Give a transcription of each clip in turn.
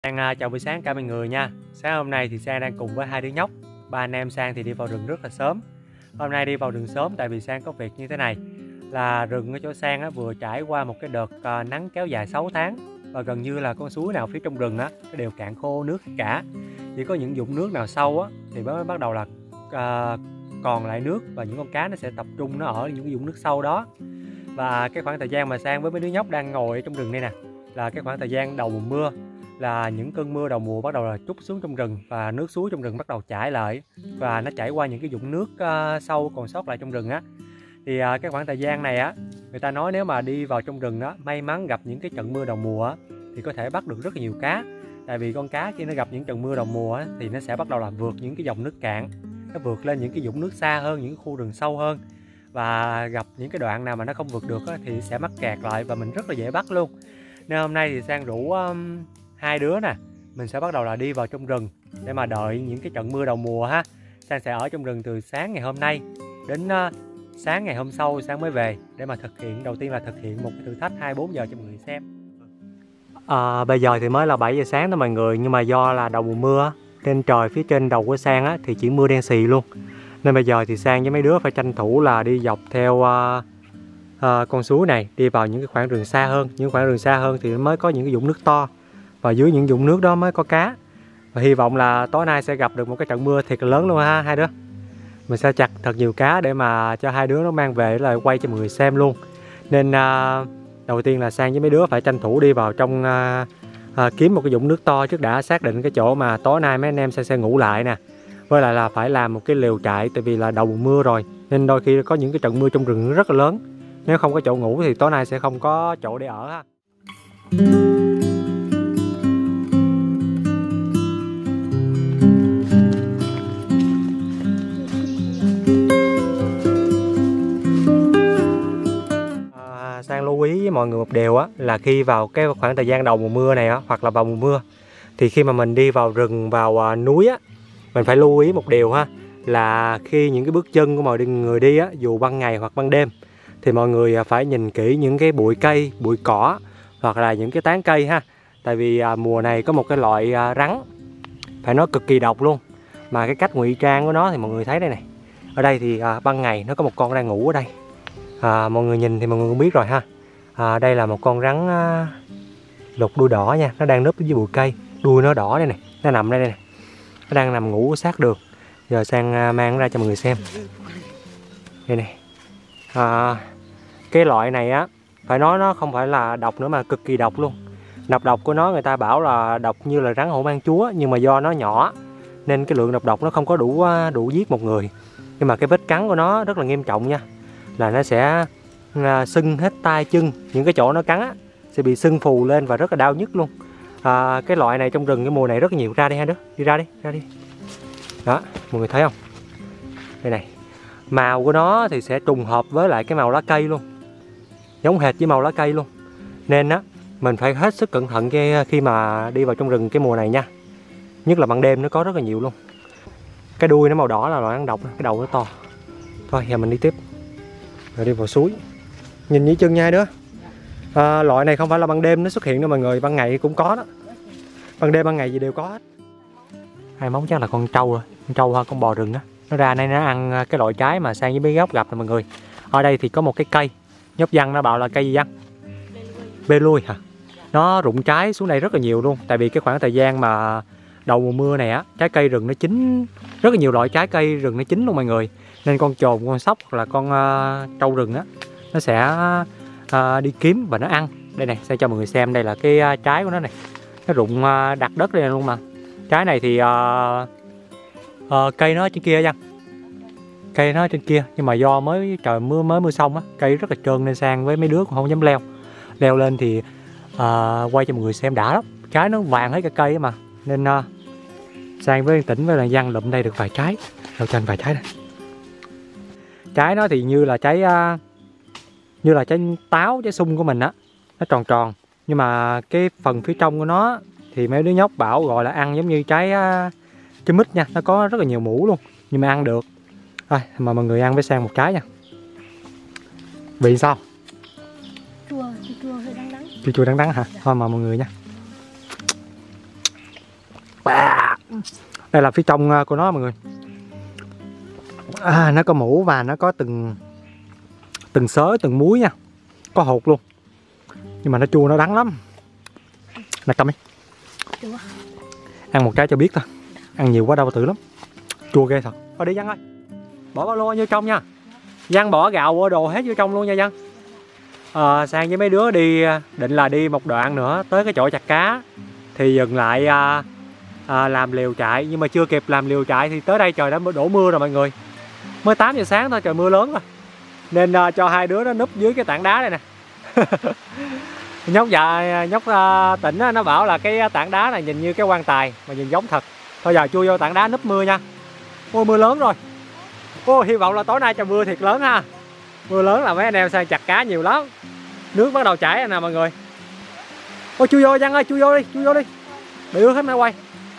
Sang chào buổi sáng cả mọi người nha. Sáng hôm nay thì Sang đang cùng với hai đứa nhóc. Ba anh em Sang thì đi vào rừng rất là sớm. Hôm nay đi vào rừng sớm tại vì Sang có việc như thế này. Là rừng ở chỗ Sang vừa trải qua một cái đợt nắng kéo dài 6 tháng. Và gần như là con suối nào phía trong rừng đều cạn khô nước cả. Chỉ có những vũng nước nào sâu thì mới bắt đầu là còn lại nước. Và những con cá nó sẽ tập trung nó ở những cái vũng nước sâu đó. Và cái khoảng thời gian mà Sang với mấy đứa nhóc đang ngồi ở trong rừng đây nè, là cái khoảng thời gian đầu mùa mưa, là những cơn mưa đầu mùa bắt đầu là trút xuống trong rừng và nước suối trong rừng bắt đầu chảy lại và nó chảy qua những cái vũng nước sâu còn sót lại trong rừng thì cái khoảng thời gian này người ta nói nếu mà đi vào trong rừng may mắn gặp những cái trận mưa đầu mùa thì có thể bắt được rất là nhiều cá. Tại vì con cá khi nó gặp những trận mưa đầu mùa thì nó sẽ bắt đầu là vượt những cái dòng nước cạn, nó vượt lên những cái vũng nước xa hơn, những khu rừng sâu hơn, và gặp những cái đoạn nào mà nó không vượt được thì sẽ mắc kẹt lại và mình rất là dễ bắt luôn. Nên hôm nay thì Sang rủ hai đứa nè, mình sẽ bắt đầu là đi vào trong rừng để mà đợi những cái trận mưa đầu mùa Sang sẽ ở trong rừng từ sáng ngày hôm nay đến sáng ngày hôm sau Sang mới về, để mà đầu tiên là thực hiện một cái thử thách 24 giờ cho mọi người xem. Bây giờ thì mới là 7 giờ sáng đó mọi người, nhưng mà do là đầu mùa mưa nên trời phía trên đầu của Sang thì chỉ mưa đen xì luôn. Nên bây giờ thì Sang với mấy đứa phải tranh thủ là đi dọc theo con suối này, đi vào những cái khoảng rừng xa hơn. Những khoảng rừng xa hơn thì mới có những cái vũng nước to, và dưới những vũng nước đó mới có cá. Và hy vọng là tối nay sẽ gặp được một cái trận mưa thiệt là lớn luôn hai đứa. Mình sẽ chặt thật nhiều cá để mà cho hai đứa nó mang về là quay cho mọi người xem luôn. Nên đầu tiên là Sang với mấy đứa phải tranh thủ đi vào trong kiếm một cái vũng nước to trước đã, xác định cái chỗ mà tối nay mấy anh em sẽ ngủ lại nè. Với lại là phải làm một cái lều trại, tại vì là đầu mùa mưa rồi nên đôi khi có những cái trận mưa trong rừng rất là lớn. Nếu không có chỗ ngủ thì tối nay sẽ không có chỗ để ở Sang lưu ý với mọi người một điều là khi vào cái khoảng thời gian đầu mùa mưa này hoặc là vào mùa mưa, thì khi mà mình đi vào rừng, vào núi mình phải lưu ý một điều là khi những cái bước chân của mọi người đi dù ban ngày hoặc ban đêm, thì mọi người phải nhìn kỹ những cái bụi cây, bụi cỏ hoặc là những cái tán cây Tại vì mùa này có một cái loại rắn phải nói cực kỳ độc luôn, mà cái cách ngụy trang của nó thì mọi người thấy đây này. Ở đây thì ban ngày nó có một con đang ngủ ở đây, mọi người nhìn thì mọi người cũng biết rồi đây là một con rắn lục đuôi đỏ nha, nó đang núp dưới bụi cây, đuôi nó đỏ đây này, nó nằm đây này, nó đang nằm ngủ sát đường. Giờ Sang mang nó ra cho mọi người xem đây này. Cái loại này phải nói nó không phải là độc nữa mà cực kỳ độc luôn. Độc của nó người ta bảo là độc như là rắn hổ mang chúa, nhưng mà do nó nhỏ nên cái lượng độc nó không có đủ giết một người. Nhưng mà cái vết cắn của nó rất là nghiêm trọng nha, là nó sẽ sưng hết tay chân, những cái chỗ nó cắn sẽ bị sưng phù lên và rất là đau nhức luôn. Cái loại này trong rừng cái mùa này rất là nhiều. Ra đi hai đứa, đi ra đi. Đó, mọi người thấy không? Đây này, màu của nó thì sẽ trùng hợp với lại cái màu lá cây luôn, giống hệt với màu lá cây luôn. Nên mình phải hết sức cẩn thận khi mà đi vào trong rừng cái mùa này nha. Nhất là ban đêm nó có rất là nhiều luôn. Cái đuôi nó màu đỏ là loại ăn độc, cái đầu nó to. Thôi giờ mình đi tiếp, rồi đi vào suối. Nhìn nhĩ chân nha hai đứa. Loại này không phải là ban đêm nó xuất hiện đâu mọi người, ban ngày cũng có đó. Ban đêm ban ngày gì đều có hết. Hai móng chắc là con trâu rồi, con bò rừng nó ra đây nó ăn cái loại trái mà Sang với mấy gốc gặp nè mọi người. Ở đây thì có một cái cây, nhóc Văn nó bảo là cây gì Văn? Bê lui hả? Nó rụng trái xuống đây rất là nhiều luôn. Tại vì cái khoảng thời gian mà đầu mùa mưa này trái cây rừng nó chín, rất là nhiều loại trái cây rừng nó chín luôn mọi người. Nên con chồn, con sóc hoặc là con trâu rừng nó sẽ đi kiếm và nó ăn. Đây này, sẽ cho mọi người xem, đây là cái trái của nó này, nó rụng đặt đất đây luôn mà. Trái này thì cây nó ở trên kia Văn, cây nó ở trên kia, nhưng mà do trời mưa xong cây rất là trơn nên Sang với mấy đứa cũng không dám leo lên thì quay cho mọi người xem đã lắm. Trái nó vàng hết cả cây mà, nên Sang với Tỉnh với là Văn lụm đây được vài trái, đầu trên vài trái này. Trái nó thì như là trái táo, trái sung của mình nó tròn, nhưng mà cái phần phía trong của nó thì mấy đứa nhóc bảo gọi là ăn giống như trái mít nha, nó có rất là nhiều mủ luôn, nhưng mà ăn được. Thôi mà mọi người ăn với Sang một trái nha. Vị sao? Chua hơi đắng đắng. Chua đắng hả? Thôi mà mọi người nha. Đây là phía trong của nó mọi người. Nó có mũ và nó có từng xớ, từng múi nha. Có hột luôn. Nhưng mà nó chua, nó đắng lắm. Nè cầm đi. Ăn một trái cho biết thôi. Ăn nhiều quá đau tử lắm. Chua ghê thật. Thôi đi Văn ơi. Bỏ ba lô vô trong nha. Văn bỏ gạo vô đồ hết vô trong luôn nha Văn. Sang với mấy đứa đi, định là đi một đoạn nữa tới cái chỗ chặt cá thì dừng lại làm liều trại. Nhưng mà chưa kịp làm liều trại thì tới đây trời đã đổ mưa rồi mọi người. Mới 8 giờ sáng thôi, trời mưa lớn rồi. Nên cho hai đứa nó núp dưới cái tảng đá đây nè. Nhóc Tỉnh nó bảo là cái tảng đá này nhìn như cái quan tài mà nhìn giống thật. Thôi giờ chui vô tảng đá núp mưa nha. Ôi mưa lớn rồi. Hy vọng là tối nay trời mưa thiệt lớn ha. Mưa lớn là mấy anh em sang chặt cá nhiều lắm. Nước bắt đầu chảy rồi nè mọi người. Ôi chui vô Văn ơi, chui vô đi. Bị ướt hết máy quay.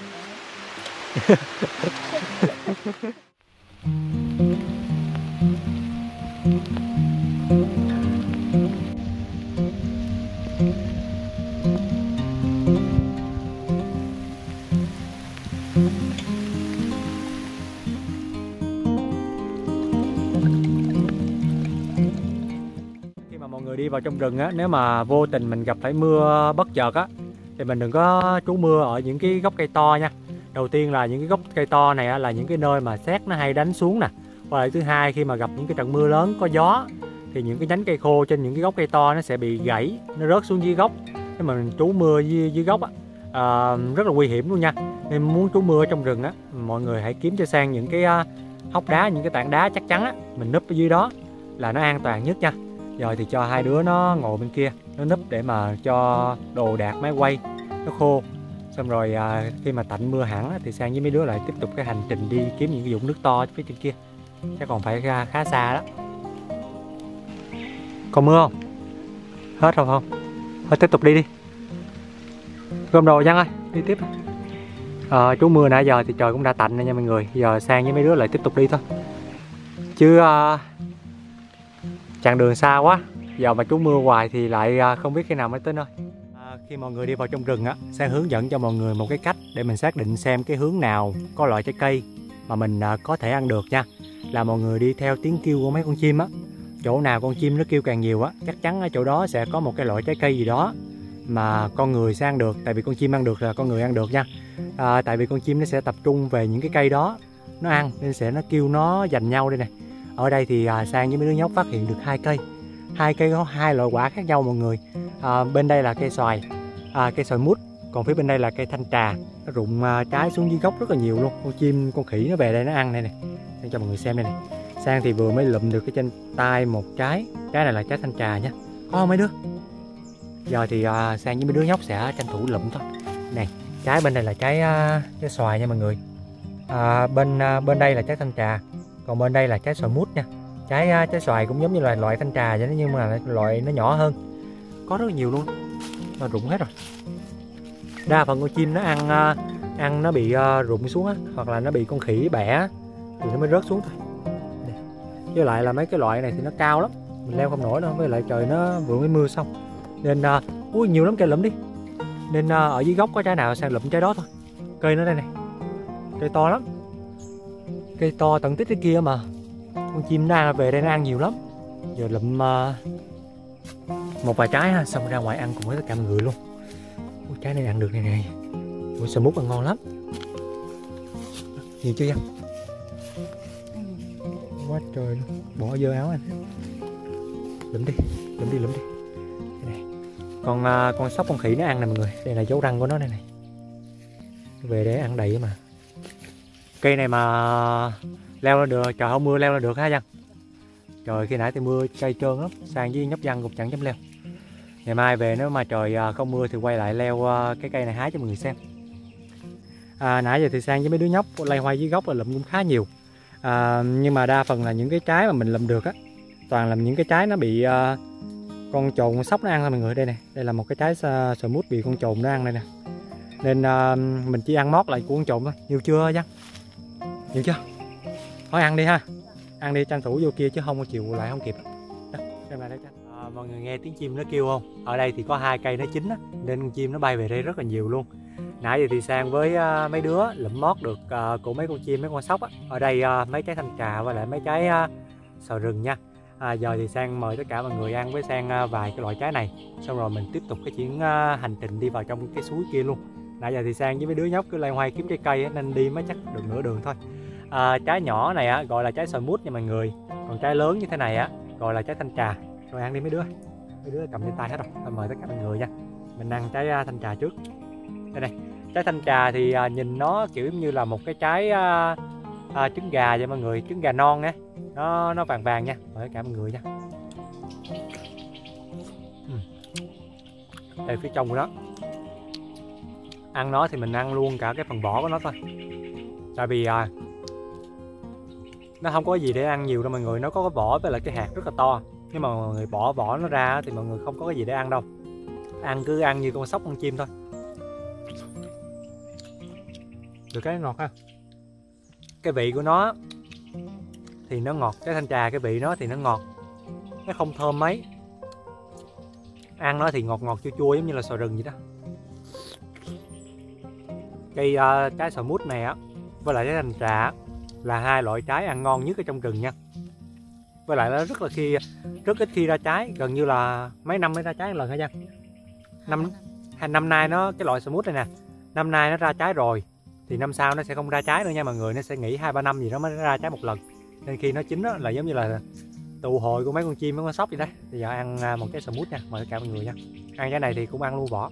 Mọi người đi vào trong rừng á, nếu mà vô tình mình gặp phải mưa bất chợt á thì mình đừng có trú mưa ở những cái gốc cây to nha. Đầu tiên là những cái gốc cây to này á, là những cái nơi mà sét nó hay đánh xuống nè. Và lại thứ hai, khi mà gặp những cái trận mưa lớn có gió thì những cái nhánh cây khô trên những cái gốc cây to nó sẽ bị gãy, nó rớt xuống dưới gốc. Nếu mà mình trú mưa dưới gốc á, rất là nguy hiểm luôn nha. Nên muốn trú mưa trong rừng á, mọi người hãy kiếm cho Sang những cái hốc đá, những cái tảng đá chắc chắn á, mình núp ở dưới đó là nó an toàn nhất nha. Rồi thì cho hai đứa nó ngồi bên kia, nó núp để mà cho đồ đạc máy quay nó khô. Xong rồi khi mà tạnh mưa hẳn thì Sang với mấy đứa lại tiếp tục cái hành trình đi kiếm những cái vũng nước to phía trên kia. Chắc còn phải ra khá xa đó. Còn mưa không? Hết rồi không? Thôi tiếp tục đi. Gom đồ Văn ơi, đi tiếp. Trú mưa nãy giờ thì trời cũng đã tạnh rồi nha mọi người. Giờ Sang với mấy đứa lại tiếp tục đi thôi. Chứ chặng đường xa quá, giờ mà trú mưa hoài thì lại không biết khi nào mới tới nơi. Khi mọi người đi vào trong rừng á, Sang hướng dẫn cho mọi người một cái cách để mình xác định xem cái hướng nào có loại trái cây mà mình có thể ăn được nha. Là mọi người đi theo tiếng kêu của mấy con chim á. Chỗ nào con chim nó kêu càng nhiều á, chắc chắn ở chỗ đó sẽ có một cái loại trái cây gì đó mà con người sẽ ăn được. Tại vì con chim ăn được là con người ăn được nha. Tại vì con chim nó sẽ tập trung về những cái cây đó nó ăn, nên nó kêu nó giành nhau đây nè. Ở đây thì Sang với mấy đứa nhóc phát hiện được hai cây có hai loại quả khác nhau mọi người. Bên đây là cây xoài mút, còn phía bên đây là cây thanh trà. Nó rụng trái xuống dưới gốc rất là nhiều luôn. Con chim, con khỉ nó về đây nó ăn đây này. Sang cho mọi người xem đây này. Sang thì vừa mới lụm được cái trên tay một trái. Trái này là trái thanh trà nha. Có không mấy đứa? Giờ thì Sang với mấy đứa nhóc sẽ tranh thủ lụm thôi. Này, trái bên đây là trái xoài nha mọi người. Bên đây là trái thanh trà. Còn bên đây là trái xoài mút nha. Trái xoài cũng giống như là loại thanh trà vậy đó, nhưng mà loại nó nhỏ hơn. Có rất là nhiều luôn. Nó rụng hết rồi. Đa phần con chim nó ăn nó bị rụng xuống á, hoặc là nó bị con khỉ bẻ thì nó mới rớt xuống thôi. Với lại là mấy cái loại này thì nó cao lắm, mình leo không nổi đâu. Với lại trời nó vừa mới mưa xong nên nhiều lắm, cây lụm đi. Nên ở dưới gốc có trái nào Sang lụm trái đó thôi. Cây nó đây này, cây to lắm, cây to tận tích cái kia mà. Con chim nó về đây nó ăn nhiều lắm. Giờ lụm một vài trái ha, xong ra ngoài ăn cùng với tất cả mọi người luôn. Ôi, trái này ăn được này này. Ôi, xoài mút ăn ngon lắm. Nhiều chưa Văn? Quá trời luôn. Bỏ dơ áo anh. Lụm đi. Đây này. Con sóc con khỉ nó ăn nè mọi người. Đây là dấu răng của nó đây này. Về để ăn đầy mà. Cây này mà leo lên được, trời không mưa leo lên được ha Văn. Trời khi nãy thì mưa cây trơn lắm, Sang với nhóc Văn cũng chẳng dám leo. Ngày mai về nếu mà trời không mưa thì quay lại leo cái cây này hái cho mọi người xem. Nãy giờ thì Sang với mấy đứa nhóc loay hoay dưới gốc là lụm cũng khá nhiều. Nhưng mà đa phần là những cái trái mà mình lụm được á, toàn là những cái trái nó bị con trồn con sóc nó ăn thôi mọi người. Đây nè, đây là một cái trái xoài mút bị con trồn nó ăn đây nè. Nên mình chỉ ăn mót lại của con trồn thôi. Nhiều chưa Văn? Nhiều chưa? Thôi ăn đi ha. Ăn đi, tranh thủ vô kia chứ không có chịu lại không kịp. Đây. Mọi người nghe tiếng chim nó kêu không? Ở đây thì có hai cây nó chín á, nên con chim nó bay về đây rất là nhiều luôn. Nãy giờ thì Sang với mấy đứa lụm mót được của mấy con chim, mấy con sóc á. Ở đây mấy trái thanh trà và lại mấy trái sò rừng nha. Giờ thì Sang mời tất cả mọi người ăn với Sang vài cái loại trái này. Xong rồi mình tiếp tục cái chuyến hành trình đi vào trong cái suối kia luôn. Nãy giờ thì Sang với mấy đứa nhóc cứ loay hoay kiếm trái cây á, nên đi mới chắc được nửa đường thôi. Trái nhỏ này á gọi là trái sòi mút nha mọi người. Còn trái lớn như thế này á gọi là trái thanh trà. Rồi ăn đi mấy đứa. Mấy đứa cầm trên tay hết rồi. Tôi mời tất cả mọi người nha. Mình ăn trái thanh trà trước. Đây này. Trái thanh trà thì nhìn nó kiểu như là một cái trái trứng gà vậy mọi người, trứng gà non á, nó vàng vàng nha, mời cả mọi người nha. Đây phía trong của nó, ăn nó thì mình ăn luôn cả cái phần vỏ của nó thôi, tại vì nó không có gì để ăn nhiều đâu mọi người, nó có cái vỏ với lại cái hạt rất là to, nhưng mà mọi người bỏ vỏ nó ra thì mọi người không có cái gì để ăn đâu, cứ ăn như con sóc con chim thôi. Được cái ngọt ha, cái vị của nó thì nó ngọt, cái thanh trà cái vị nó thì nó ngọt, nó không thơm mấy, ăn nó thì ngọt ngọt chua chua giống như là sò rừng vậy đó. Cây trái sò mút này á với lại cái thanh trà là hai loại trái ăn ngon nhất ở trong rừng nha, với lại nó rất ít khi ra trái, gần như là mấy năm mới ra trái một lần hả Giang? Năm nay nó cái loại sò mút này nè, năm nay nó ra trái rồi thì năm sau nó sẽ không ra trái nữa nha mọi người, nó sẽ nghỉ 2-3 năm gì đó mới ra trái một lần, nên khi nó chín đó là giống như là tụ hội của mấy con chim, mấy con sóc vậy đó. Bây giờ ăn một trái sò mút nha, mời tất cả mọi người nha. Ăn cái này thì cũng ăn luôn vỏ,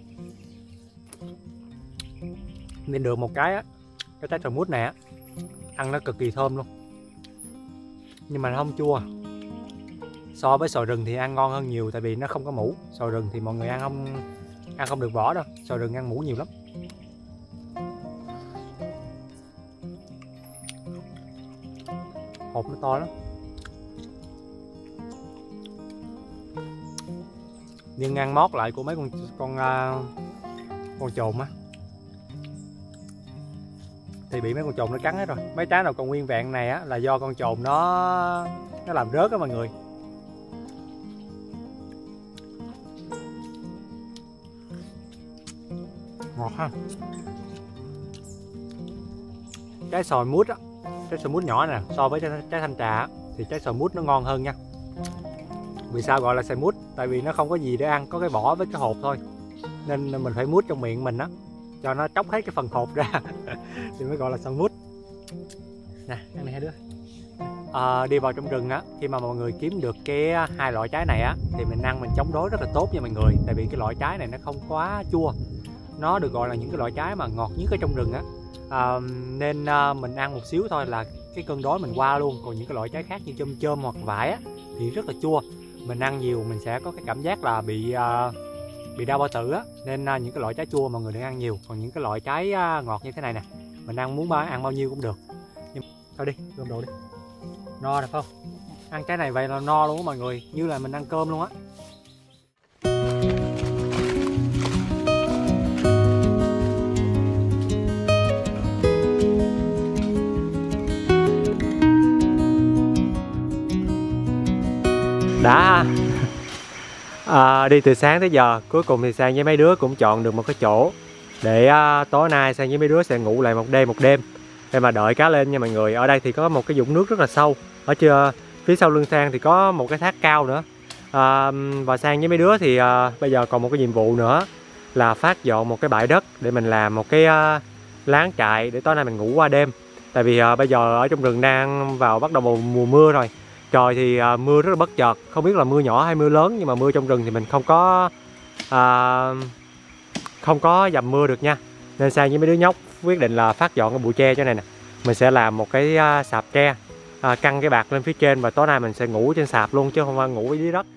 nên được một cái á, cái trái sò mút này á ăn nó cực kỳ thơm luôn, nhưng mà nó không chua. So với sò rừng thì ăn ngon hơn nhiều, tại vì nó không có mủ. Sò rừng thì mọi người ăn không được vỏ đâu, sò rừng ăn mủ nhiều lắm. Hộp nó to lắm, nhưng ăn mót lại của mấy con trồn á thì bị mấy con trồn nó cắn hết rồi. Mấy trái nào còn nguyên vẹn này á là do con trồn nó làm rớt á mọi người. Ngọt ha. Trái sòi mút á, trái sòi mút nhỏ nè, so với trái thanh trà thì trái sòi mút nó ngon hơn nha. Vì sao gọi là sòi mút? Tại vì nó không có gì để ăn, có cái vỏ với cái hột thôi, nên mình phải mút trong miệng mình á cho nó tróc hết cái phần hột ra thì mới gọi là sòi mút. Nè, ăn này hai đứa. Đi vào trong rừng á, khi mà mọi người kiếm được cái hai loại trái này á thì mình ăn mình chống đối rất là tốt nha mọi người, tại vì cái loại trái này nó không quá chua, nó được gọi là những cái loại trái mà ngọt nhất ở trong rừng á. Nên mình ăn một xíu thôi là cái cơn đói mình qua luôn. Còn những cái loại trái khác như chôm chôm hoặc vải á thì rất là chua, mình ăn nhiều mình sẽ có cái cảm giác là bị đau bao tử á, nên những cái loại trái chua mọi người đừng ăn nhiều. Còn những cái loại trái ngọt như thế này nè, mình muốn ăn bao nhiêu cũng được. Nhưng thôi đi, gom đồ đi, no được không? Ăn cái này vậy là no luôn á mọi người, như là mình ăn cơm luôn á. Đã đi từ sáng tới giờ, cuối cùng thì Sang với mấy đứa cũng chọn được một cái chỗ để tối nay Sang với mấy đứa sẽ ngủ lại một đêm để mà đợi cá lên nha mọi người. Ở đây thì có một cái vũng nước rất là sâu, ở phía sau lưng Sang thì có một cái thác cao nữa. Và Sang với mấy đứa thì bây giờ còn một cái nhiệm vụ nữa là phát dọn một cái bãi đất để mình làm một cái lán trại để tối nay mình ngủ qua đêm. Tại vì bây giờ ở trong rừng đang vào bắt đầu mùa mưa rồi. Trời thì mưa rất là bất chợt, không biết là mưa nhỏ hay mưa lớn, nhưng mà mưa trong rừng thì mình không có dầm mưa được nha. Nên Sang với mấy đứa nhóc quyết định là phát dọn cái bụi tre cho này nè. Mình sẽ làm một cái sạp tre, căng cái bạt lên phía trên, và tối nay mình sẽ ngủ trên sạp luôn chứ không phải ngủ dưới đất.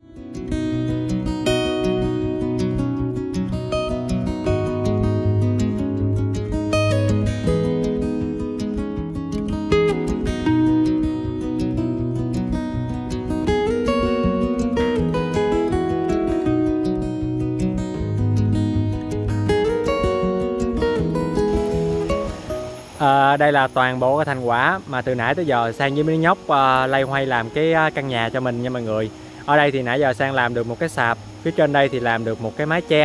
Đây là toàn bộ cái thành quả mà từ nãy tới giờ Sang với mấy nhóc loay hoay làm cái căn nhà cho mình nha mọi người. Ở đây thì nãy giờ Sang làm được một cái sạp, phía trên đây thì làm được một cái mái che,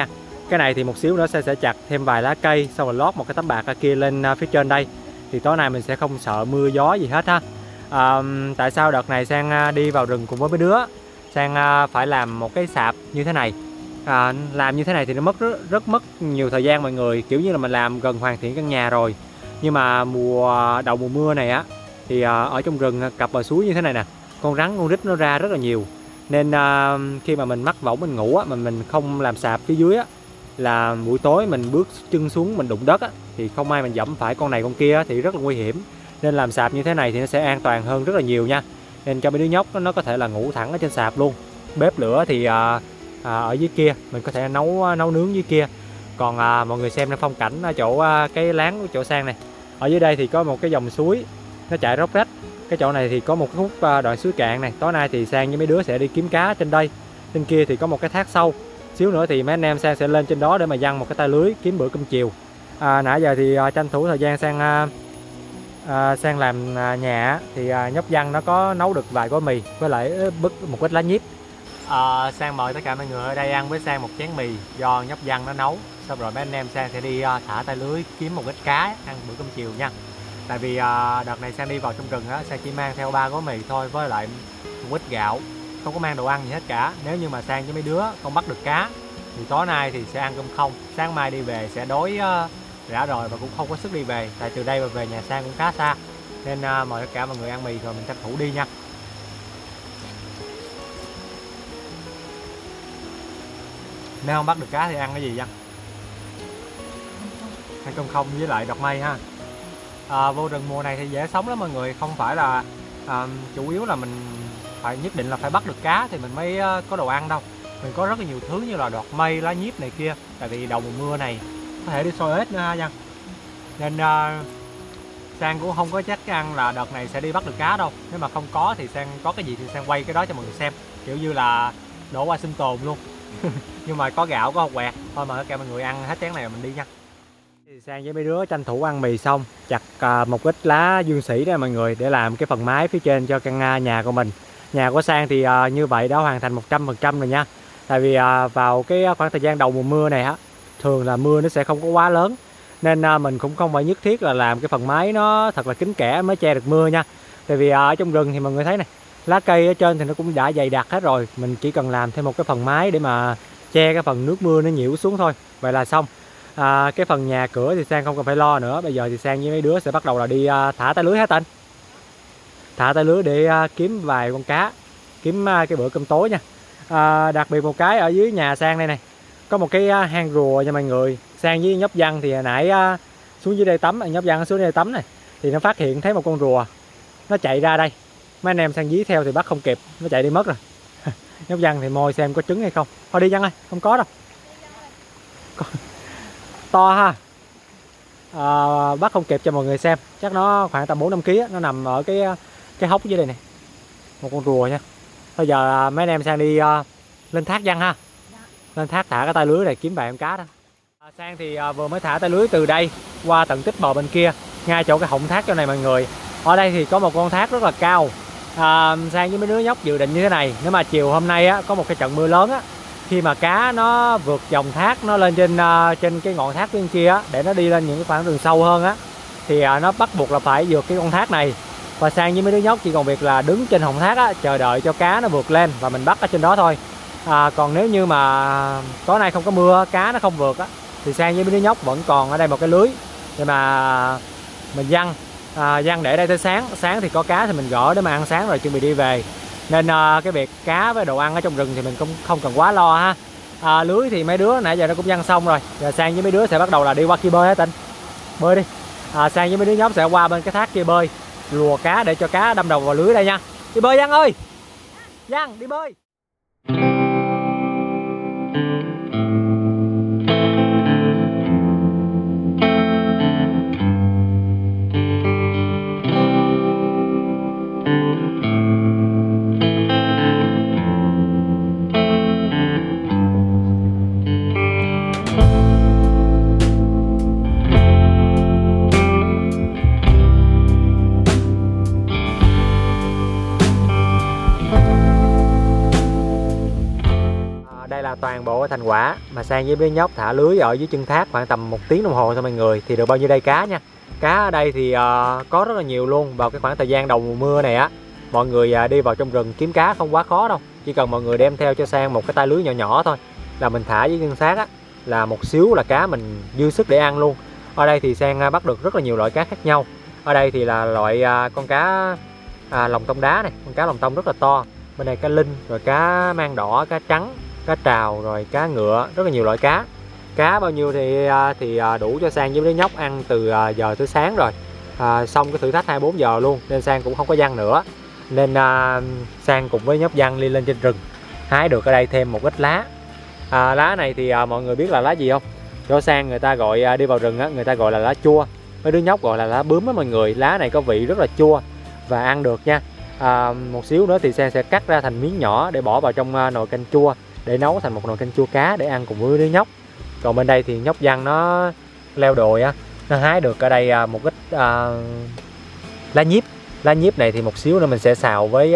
Cái này thì một xíu nữa sẽ chặt thêm vài lá cây, xong rồi lót một cái tấm bạc ở kia lên phía trên đây. Thì tối nay mình sẽ không sợ mưa gió gì hết ha. Tại sao đợt này Sang đi vào rừng cùng với mấy đứa, Sang phải làm một cái sạp như thế này. Làm như thế này thì nó rất mất nhiều thời gian mọi người, kiểu như là mình làm gần hoàn thiện căn nhà rồi. Nhưng mà đầu mùa mưa này á thì ở trong rừng cặp bờ suối như thế này nè, con rắn con rít nó ra rất là nhiều. Nên khi mà mình mắc võng mình ngủ á, mà mình không làm sạp phía dưới á, là buổi tối mình bước chân xuống mình đụng đất á, thì không may mình dẫm phải con này con kia thì rất là nguy hiểm. Nên làm sạp như thế này thì nó sẽ an toàn hơn rất là nhiều nha. Nên cho mấy đứa nhóc nó có thể là ngủ thẳng ở trên sạp luôn. Bếp lửa thì ở dưới kia, mình có thể nấu nướng dưới kia. Còn mọi người xem phong cảnh ở chỗ cái láng của chỗ Sang này. Ở dưới đây thì có một cái dòng suối nó chạy róc rách. Cái chỗ này thì có một cái khúc đoạn suối cạn này. Tối nay thì Sang với mấy đứa sẽ đi kiếm cá trên đây. Trên kia thì có một cái thác sâu. Xíu nữa thì mấy anh em Sang sẽ lên trên đó để mà giăng một cái tay lưới kiếm bữa cơm chiều. Nãy giờ thì tranh thủ thời gian Sang làm nhà thì nhóc Văn nó có nấu được vài gói mì với lại một ít lá nhíp. Sang mời tất cả mọi người ở đây ăn với Sang một chén mì do nhóc Văn nó nấu. Xong rồi mấy anh em Sang sẽ đi thả tay lưới kiếm một ít cá ăn bữa cơm chiều nha. Tại vì đợt này Sang đi vào trong rừng á, Sang chỉ mang theo 3 gói mì thôi với lại một ít gạo, không có mang đồ ăn gì hết cả. Nếu như mà Sang với mấy đứa không bắt được cá thì tối nay thì sẽ ăn cơm không. Sáng mai đi về sẽ đói rã rồi và cũng không có sức đi về. Tại từ đây mà về nhà Sang cũng khá xa. Nên mời tất cả mọi người ăn mì rồi mình tranh thủ đi nha. Nếu không bắt được cá thì ăn cái gì Văn? Ăn cơm không với lại đọt mây ha. Vô rừng mùa này thì dễ sống lắm mọi người. Không phải là chủ yếu là mình nhất định là phải bắt được cá thì mình mới có đồ ăn đâu. Mình có rất là nhiều thứ như là đọt mây, lá nhíp này kia. Tại vì đầu mùa mưa này có thể đi soi ếch nữa ha Văn. Nên Sang cũng không có chắc ăn là đợt này sẽ đi bắt được cá đâu. Nếu mà không có thì Sang có cái gì thì Sang quay cái đó cho mọi người xem. Kiểu như là đổ qua sinh tồn luôn. Nhưng mà có gạo, có hột quẹt. Thôi mời tất cả mọi người ăn hết chén này mình đi nha. Thì Sang với mấy đứa tranh thủ ăn mì xong, chặt một ít lá dương sỉ đó mọi người, để làm cái phần mái phía trên cho căn nhà của mình. Nhà của Sang thì như vậy đã hoàn thành 100% rồi nha. Tại vì vào cái khoảng thời gian đầu mùa mưa này á, thường là mưa nó sẽ không có quá lớn. Nên mình cũng không phải nhất thiết là làm cái phần mái nó thật là kín kẽ mới che được mưa nha. Tại vì ở trong rừng thì mọi người thấy này, lá cây ở trên thì nó cũng đã dày đặc hết rồi. Mình chỉ cần làm thêm một cái phần mái để mà che cái phần nước mưa nó nhiễu xuống thôi. Vậy là xong. Cái phần nhà cửa thì Sang không cần phải lo nữa. Bây giờ thì Sang với mấy đứa sẽ bắt đầu là đi thả tay lưới hả Tịnh? Thả tay lưới để kiếm vài con cá, kiếm cái bữa cơm tối nha. Đặc biệt một cái ở dưới nhà Sang đây này, có một cái hang rùa nha mọi người. Sang với nhóc Văn thì hồi nãy xuống dưới đây tắm, nhóc Văn xuống đây tắm này thì nó phát hiện thấy một con rùa nó chạy ra đây. Mấy anh em Sang dí theo thì bắt không kịp, nó chạy đi mất rồi. Nhóc Văn thì môi xem có trứng hay không. Thôi đi Văn ơi, không có đâu. To ha. Bắt không kịp cho mọi người xem. Chắc nó khoảng tầm 4-5 kg. Nó nằm ở cái hốc dưới đây này. Một con rùa nha. Bây giờ mấy anh em Sang đi lên thác Văn ha. Lên thác thả cái tay lưới này kiếm vài con cá đó. Sang thì vừa mới thả tay lưới từ đây qua tận tích bờ bên kia, ngay chỗ cái họng thác chỗ này mọi người. Ở đây thì có một con thác rất là cao. Sang với mấy đứa nhóc dự định như thế này, nếu mà chiều hôm nay á, có một cái trận mưa lớn á, khi mà cá nó vượt dòng thác, nó lên trên cái ngọn thác bên kia á, để nó đi lên những cái khoảng rừng sâu hơn á, thì nó bắt buộc là phải vượt cái con thác này. Và Sang với mấy đứa nhóc chỉ còn việc là đứng trên họng thác á, chờ đợi cho cá nó vượt lên và mình bắt ở trên đó thôi. Còn nếu như mà tối nay không có mưa, cá nó không vượt á, thì Sang với mấy đứa nhóc vẫn còn ở đây một cái lưới để mà mình giăng để đây tới sáng thì có cá thì mình gỡ để mà ăn sáng rồi chuẩn bị đi về. Nên cái việc cá với đồ ăn ở trong rừng thì mình cũng không cần quá lo ha. Lưới thì mấy đứa nãy giờ nó cũng giăng xong rồi. Giờ Sang với mấy đứa sẽ bắt đầu là đi qua kia bơi hả Tịnh? Bơi đi. Sang với mấy đứa nhóm sẽ qua bên cái thác kia bơi, lùa cá để cho cá đâm đầu vào lưới đây nha. Đi bơi Giang ơi. Giang đi bơi. bộ cái thành quả mà Sang với bé Nhóc thả lưới ở dưới chân thác khoảng tầm 1 tiếng đồng hồ thôi mọi người, thì được bao nhiêu đây cá nha. Cá ở đây thì có rất là nhiều luôn. Vào cái khoảng thời gian đầu mùa mưa này á, mọi người đi vào trong rừng kiếm cá không quá khó đâu, chỉ cần mọi người đem theo cho Sang một cái tay lưới nhỏ nhỏ thôi là mình thả dưới chân thác á, là một xíu là cá mình dư sức để ăn luôn. Ở đây thì Sang bắt được rất là nhiều loại cá khác nhau. Ở đây thì là loại con cá lòng tông đá này, con cá lòng tông rất là to. Bên đây cá linh, rồi cá mang đỏ, cá trắng, cá trào, rồi cá ngựa, rất là nhiều loại cá. Cá bao nhiêu thì đủ cho Sang với đứa Nhóc ăn từ giờ tới sáng rồi. Xong cái thử thách 24 giờ luôn nên Sang cũng không có giăng nữa. Nên Sang cùng với Nhóc giăng lên trên rừng, hái được ở đây thêm một ít lá. Lá này thì mọi người biết là lá gì không? Cho Sang người ta gọi đi vào rừng á, người ta gọi là lá chua. Mấy đứa Nhóc gọi là lá bướm á mọi người. Lá này có vị rất là chua và ăn được nha. Một xíu nữa thì Sang sẽ cắt ra thành miếng nhỏ để bỏ vào trong nồi canh chua, để nấu thành một nồi canh chua cá để ăn cùng với đứa Nhóc. Còn bên đây thì Nhóc Văn nó leo đồi á, nó hái được ở đây một ít lá nhiếp. Lá nhiếp này thì một xíu nữa mình sẽ xào với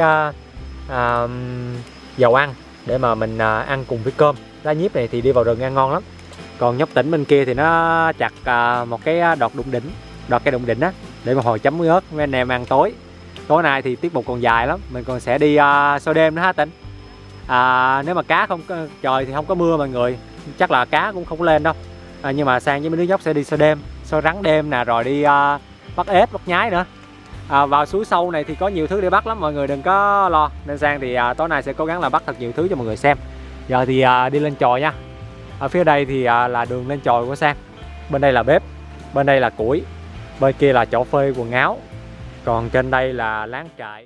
dầu ăn để mà mình ăn cùng với cơm. Lá nhiếp này thì đi vào rừng ăn ngon lắm. Còn Nhóc Tỉnh bên kia thì nó chặt một cái đọt cây đụng đỉnh á, để mà hồi chấm muối ớt với anh em ăn tối. Tối nay thì tiết mục còn dài lắm, mình còn sẽ đi soi đêm nữa ha Tỉnh. Nếu mà cá không trời thì không có mưa mọi người, chắc là cá cũng không có lên đâu. Nhưng mà Sang với mấy đứa Nhóc sẽ đi soi đêm, soi rắn đêm nè, rồi đi bắt ếch, bắt nhái nữa. Vào suối sâu này thì có nhiều thứ để bắt lắm, mọi người đừng có lo. Nên Sang thì tối nay sẽ cố gắng là bắt thật nhiều thứ cho mọi người xem. Giờ thì đi lên chòi nha. Ở phía đây thì là đường lên chòi của Sang. Bên đây là bếp, bên đây là củi, bên kia là chỗ phơi quần áo, còn trên đây là láng trại.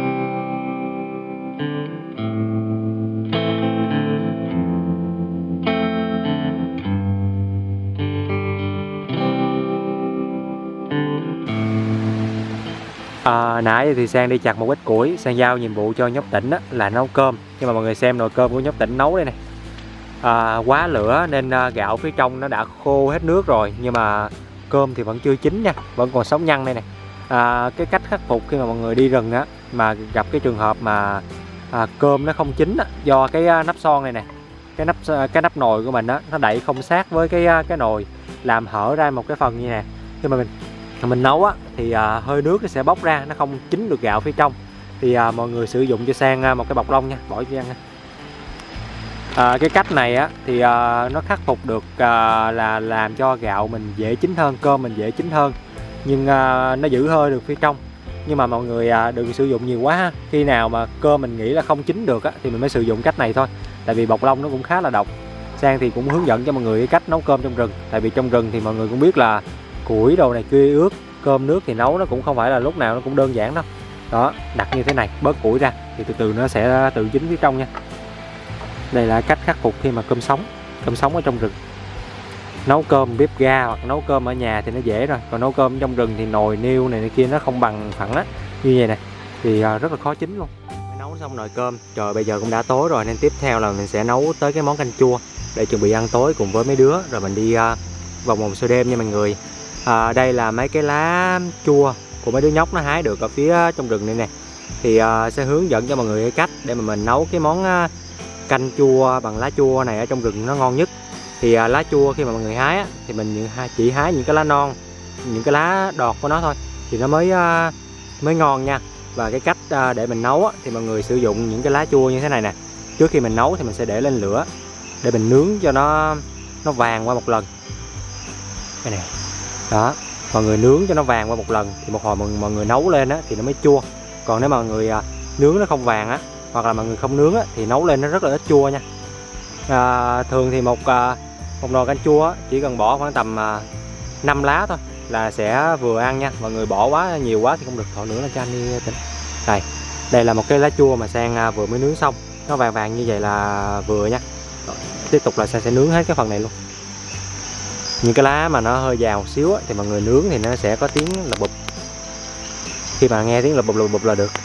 Nãy thì Sang đi chặt một ít củi, Sang giao nhiệm vụ cho Nhóc Tỉnh á, là nấu cơm. Nhưng mà mọi người xem nồi cơm của Nhóc Tỉnh nấu đây này, quá lửa nên gạo phía trong nó đã khô hết nước rồi, nhưng mà cơm thì vẫn chưa chín nha, vẫn còn sống nhăn đây này. Cái cách khắc phục khi mà mọi người đi rừng á, mà gặp cái trường hợp mà cơm nó không chín á, do cái nắp son này nè, cái nắp nồi của mình á, nó đậy không sát với cái nồi, làm hở ra một cái phần như nè. Khi mà mình nấu á thì hơi nước nó sẽ bốc ra, nó không chín được gạo phía trong. Thì mọi người sử dụng cho Sang một cái bọc lông nha, bỏ cho ăn nha. Cái cách này á thì nó khắc phục được là làm cho gạo mình dễ chín hơn, cơm mình dễ chín hơn, nhưng nó giữ hơi được phía trong. Nhưng mà mọi người đừng sử dụng nhiều quá ha. Khi nào mà cơm mình nghĩ là không chín được á, thì mình mới sử dụng cách này thôi, tại vì bọc lông nó cũng khá là độc. Sang thì cũng hướng dẫn cho mọi người cái cách nấu cơm trong rừng, tại vì trong rừng thì mọi người cũng biết là củi đồ này kia ướt, cơm nước thì nấu nó cũng không phải là lúc nào nó cũng đơn giản đâu. Đó, đặt như thế này, bớt củi ra thì từ từ nó sẽ tự chín phía trong nha. Đây là cách khắc phục khi mà cơm sống ở trong rừng. Nấu cơm bếp ga hoặc nấu cơm ở nhà thì nó dễ rồi, còn nấu cơm trong rừng thì nồi niêu này kia nó không bằng phẳng á, như vậy này thì rất là khó chín luôn. Nấu xong nồi cơm, trời bây giờ cũng đã tối rồi, nên tiếp theo là mình sẽ nấu tới cái món canh chua để chuẩn bị ăn tối cùng với mấy đứa, rồi mình đi vòng vòng soi đêm nha mọi người. Đây là mấy cái lá chua của mấy đứa Nhóc nó hái được ở phía trong rừng này nè, thì sẽ hướng dẫn cho mọi người cái cách để mà mình nấu cái món canh chua bằng lá chua này ở trong rừng nó ngon nhất. Thì lá chua khi mà mọi người hái á, thì mình chỉ hái những cái lá non, những cái lá đọt của nó thôi thì nó mới ngon nha. Và cái cách để mình nấu á, thì mọi người sử dụng những cái lá chua như thế này nè. Trước khi mình nấu thì mình sẽ để lên lửa để mình nướng cho nó vàng qua một lần. Đây nè, đó, mọi người nướng cho nó vàng qua một lần thì một hồi mọi người nấu lên á thì nó mới chua. Còn nếu mà mọi người nướng nó không vàng á, hoặc là mọi người không nướng á, thì nấu lên nó rất là ít chua nha. Thường thì một nồi canh chua á, chỉ cần bỏ khoảng tầm 5 lá thôi là sẽ vừa ăn nha. Mọi người bỏ quá nhiều quá thì không được. Thọ nữa là cho anh đi Tỉnh. Đây là một cái lá chua mà Sang vừa mới nướng xong, nó vàng vàng như vậy là vừa nha. Tiếp tục là Sang sẽ nướng hết cái phần này luôn. Những cái lá mà nó hơi già một xíu á, thì mọi người nướng thì nó sẽ có tiếng lụp bụp. Khi mà nghe tiếng lụp bụp là được.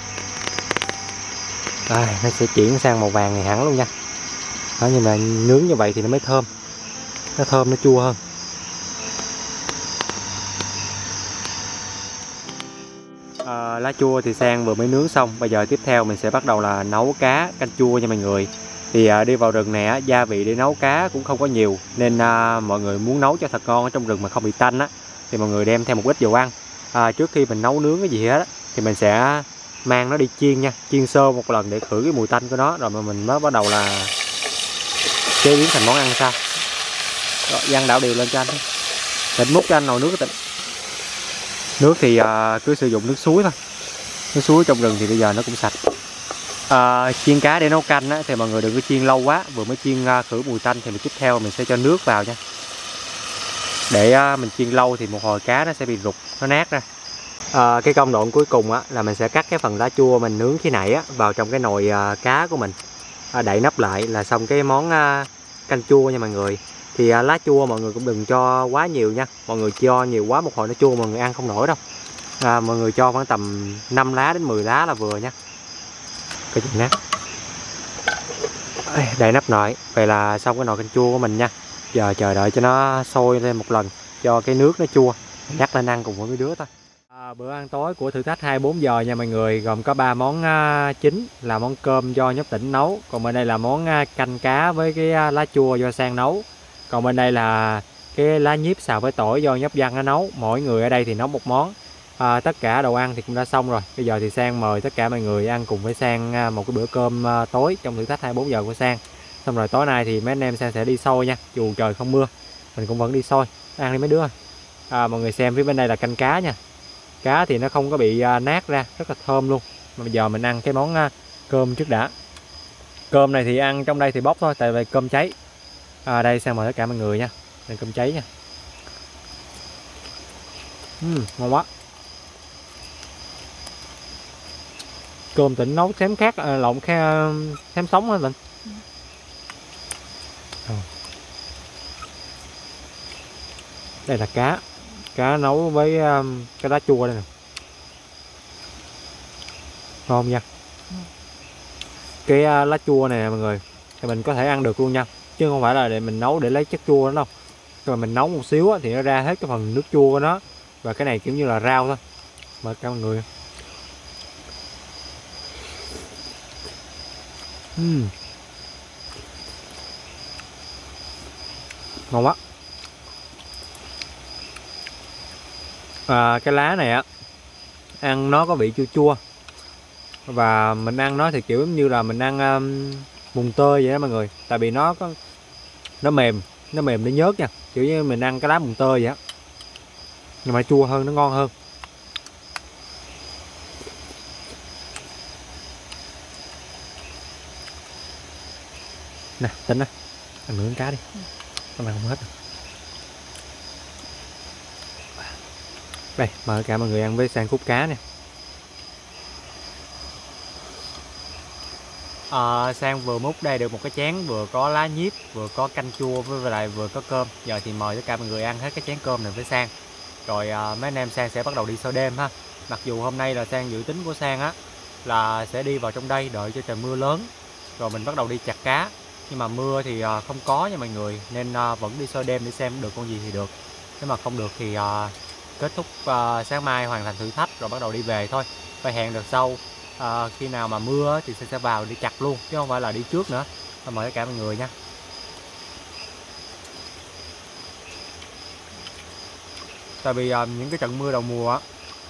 Nó sẽ chuyển sang màu vàng này hẳn luôn nha. Đó, nhưng mà nướng như vậy thì nó mới thơm. Nó thơm, nó chua hơn. Lá chua thì Sang vừa mới nướng xong. Bây giờ tiếp theo mình sẽ bắt đầu là nấu cá canh chua nha mọi người. Thì đi vào rừng này á, gia vị để nấu cá cũng không có nhiều, nên mọi người muốn nấu cho thật ngon ở trong rừng mà không bị tanh á, thì mọi người đem theo một ít dầu ăn. Trước khi mình nấu nướng cái gì hết á, thì mình sẽ mang nó đi chiên nha, chiên sơ một lần để khử cái mùi tanh của nó, rồi mà mình mới bắt đầu là chế biến thành món ăn sau. Rồi, Giang đảo đều lên cho anh. Định múc cho anh nồi nước. Nước thì cứ sử dụng nước suối thôi. Nước suối trong rừng thì bây giờ nó cũng sạch. Chiên cá để nấu canh á, thì mọi người đừng có chiên lâu quá. Vừa mới chiên khử mùi tanh thì tiếp theo mình sẽ cho nước vào nha. Để mình chiên lâu thì một hồi cá nó sẽ bị rụt, nó nát ra. Cái công đoạn cuối cùng á, là mình sẽ cắt cái phần lá chua mình nướng khi nãy á, vào trong cái nồi cá của mình. Đậy nắp lại là xong cái món canh chua nha mọi người. Thì lá chua mọi người cũng đừng cho quá nhiều nha. Mọi người cho nhiều quá một hồi nó chua mọi người ăn không nổi đâu. Mọi người cho khoảng tầm 5 lá đến 10 lá là vừa nha. Cái chuyện nát. Đậy nắp lại. Vậy là xong cái nồi canh chua của mình nha. Giờ chờ đợi cho nó sôi lên một lần, cho cái nước nó chua, nhắc lên ăn cùng với mấy đứa thôi. Bữa ăn tối của thử thách 24 giờ nha mọi người, gồm có 3 món chính là món cơm do Nhóc Tĩnh nấu, còn bên đây là món canh cá với cái lá chua do Sang nấu, còn bên đây là cái lá nhíp xào với tỏi do Nhóc Văn nó nấu. Mỗi người ở đây thì nấu một món. Tất cả đồ ăn thì cũng đã xong rồi. Bây giờ thì Sang mời tất cả mọi người ăn cùng với Sang một cái bữa cơm tối trong thử thách 24 giờ của Sang. Xong rồi tối nay thì mấy anh em Sang sẽ đi sôi nha, dù trời không mưa mình cũng vẫn đi sôi ăn đi mấy đứa. Mọi người xem phía bên đây là canh cá nha. Cá thì nó không có bị nát ra, rất là thơm luôn. Mà bây giờ mình ăn cái món cơm trước đã. Cơm này thì ăn trong đây thì bốc thôi, tại vì cơm cháy. Đây Sang mời tất cả mọi người nha. Đây cơm cháy nha. Ngon quá. Cơm Tĩnh nấu xém khác, lộn xém sống hả Tĩnh? Đây là cá nấu với cái lá chua đây nè, ngon nha. Cái lá chua này nè mọi người, thì mình có thể ăn được luôn nha, chứ không phải là để mình nấu để lấy chất chua đó đâu. Rồi mình nấu một xíu thì nó ra hết cái phần nước chua của nó, và cái này kiểu như là rau thôi. Mời cả mọi người. Ngon quá. Cái lá này á, ăn nó có vị chua chua, và mình ăn nó thì kiểu giống như là mình ăn mùng tơi vậy đó mọi người, tại vì nó mềm để nhớt nha, kiểu như mình ăn cái lá mùng tơi vậy á, nhưng mà chua hơn, nó ngon hơn. Nè Tĩnh á, ăn nướng cá đi, con ăn không hết rồi. Đây, mời cả mọi người ăn với Sang khúc cá nè. Sang vừa múc đây được một cái chén vừa có lá nhíp, vừa có canh chua với lại vừa có cơm. Giờ thì mời tất cả mọi người ăn hết cái chén cơm này với Sang. Rồi mấy anh em Sang sẽ bắt đầu đi soi đêm ha. Mặc dù hôm nay là Sang dự tính của Sang á là sẽ đi vào trong đây đợi cho trời mưa lớn, rồi mình bắt đầu đi chặt cá. Nhưng mà mưa thì không có nha mọi người, nên vẫn đi soi đêm để xem được con gì thì được. Nếu mà không được thì kết thúc sáng mai hoàn thành thử thách rồi bắt đầu đi về thôi. Phải hẹn đợt sau khi nào mà mưa thì sẽ vào đi chặt luôn, chứ không phải là đi trước nữa. Mời tất cả mọi người nha. Tại vì những cái trận mưa đầu mùa á,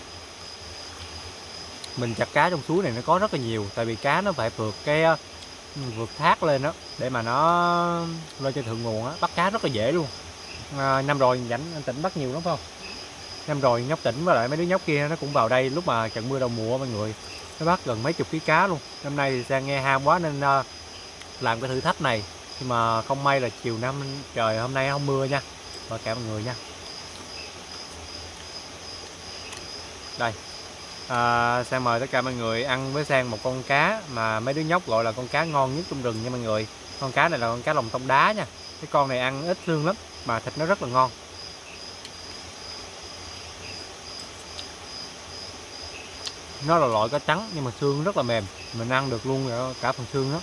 mình chặt cá trong suối này nó có rất là nhiều. Tại vì cá nó phải vượt thác lên đó để mà nó lên trên thượng nguồn á, bắt cá rất là dễ luôn. Năm rồi rảnh anh Tĩnh bắt nhiều lắm phải không? Năm rồi Nhóc Tĩnh với lại mấy đứa nhóc kia nó cũng vào đây lúc mà trận mưa đầu mùa mọi người, nó bắt gần mấy chục ký cá luôn. Năm nay thì Sang nghe ham quá nên làm cái thử thách này, nhưng mà không may là chiều năm trời hôm nay không mưa nha. Mời cả mọi người nha. Đây Sang mời tất cả mọi người ăn với Sang một con cá mà mấy đứa nhóc gọi là con cá ngon nhất trong rừng nha mọi người. Con cá này là con cá lồng tông đá nha. Cái con này ăn ít xương lắm mà thịt nó rất là ngon. Nó là loại cá trắng nhưng mà xương rất là mềm, mình ăn được luôn cả phần xương đó.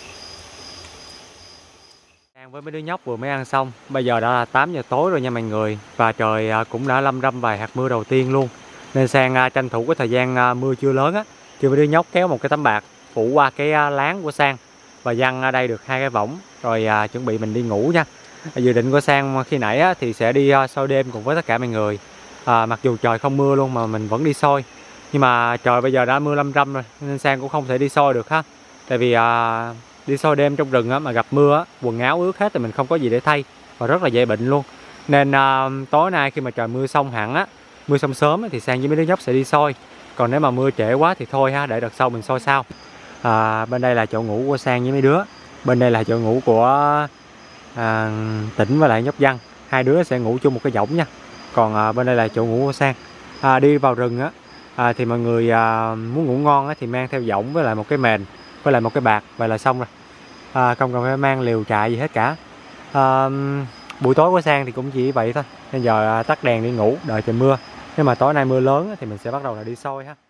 Sang với mấy đứa nhóc vừa mới ăn xong, bây giờ đã là 8 giờ tối rồi nha mọi người, và trời cũng đã lâm râm vài hạt mưa đầu tiên luôn. Nên Sang tranh thủ cái thời gian mưa chưa lớn á, kêu mấy đứa nhóc kéo một cái tấm bạc phủ qua cái láng của Sang, và giăng ở đây được 2 cái võng rồi chuẩn bị mình đi ngủ nha. Dự định của Sang khi nãy thì sẽ đi soi đêm cùng với tất cả mọi người. Mặc dù trời không mưa luôn mà mình vẫn đi soi, nhưng mà trời bây giờ đã mưa lâm râm rồi nên Sang cũng không thể đi soi được ha. Tại vì đi soi đêm trong rừng mà gặp mưa quần áo ướt hết thì mình không có gì để thay và rất là dễ bệnh luôn. Nên tối nay khi mà trời mưa xong hẳn mưa xong sớm thì Sang với mấy đứa nhóc sẽ đi soi. Còn nếu mà mưa trễ quá thì thôi ha, để đợt sau mình soi sau. Bên đây là chỗ ngủ của Sang với mấy đứa. Bên đây là chỗ ngủ của Tĩnh với lại nhóc Văn. Hai đứa sẽ ngủ chung một cái võng nha. Còn bên đây là chỗ ngủ của Sang. Đi vào rừng thì mọi người muốn ngủ ngon thì mang theo võng với lại một cái mền với lại một cái bạt, vậy là xong rồi. Không cần phải mang liều trại gì hết cả. Buổi tối của Sang thì cũng chỉ vậy thôi. Bây giờ tắt đèn đi ngủ đợi trời mưa. Nếu mà tối nay mưa lớn thì mình sẽ bắt đầu là đi soi ha.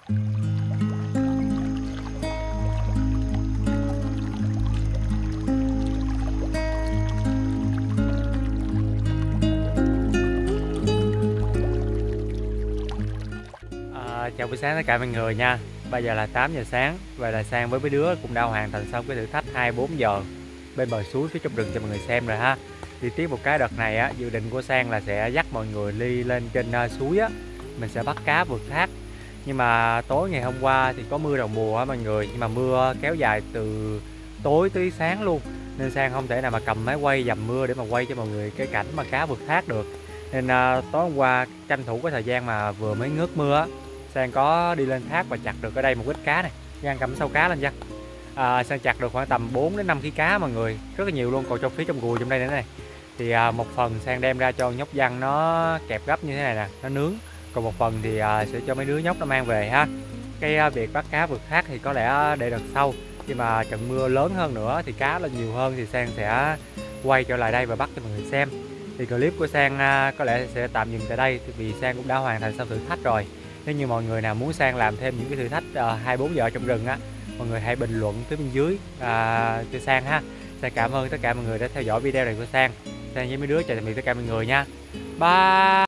Chào buổi sáng tất cả mọi người nha. Bây giờ là 8 giờ sáng. Vậy là Sang với mấy đứa cũng đã hoàn thành xong cái thử thách 24 giờ bên bờ suối phía trong rừng cho mọi người xem rồi ha. Thì tiếp một cái đợt này dự định của Sang là sẽ dắt mọi người đi lên trên suối mình sẽ bắt cá vượt thác. Nhưng mà tối ngày hôm qua thì có mưa đầu mùa mọi người, nhưng mà mưa kéo dài từ tối tới sáng luôn, nên Sang không thể nào mà cầm máy quay dầm mưa để mà quay cho mọi người cái cảnh mà cá vượt thác được. Nên tối hôm qua tranh thủ cái thời gian mà vừa mới ngớt mưa Sang có đi lên thác và chặt được ở đây một ít cá này. Giang cầm sâu cá lên Giang. Sang chặt được khoảng tầm 4 đến 5 kg cá mọi người, rất là nhiều luôn. Còn trong phía trong gùi trong đây nữa này thì một phần Sang đem ra cho nhóc Văn nó kẹp gấp như thế này nè, nó nướng. Còn một phần thì sẽ cho mấy đứa nhóc nó mang về ha. Cái việc bắt cá vượt thác thì có lẽ để đợt sau, khi mà trận mưa lớn hơn nữa thì cá lên nhiều hơn thì Sang sẽ quay trở lại đây và bắt cho mọi người xem. Thì clip của Sang có lẽ sẽ tạm dừng tại đây, vì Sang cũng đã hoàn thành xong thử thách rồi. Nếu như mọi người nào muốn Sang làm thêm những cái thử thách 24 giờ trong rừng mọi người hãy bình luận phía bên dưới cho Sang ha. Sang cảm ơn tất cả mọi người đã theo dõi video này của Sang với mấy đứa chào tạm biệt tất cả mọi người nha. Bye.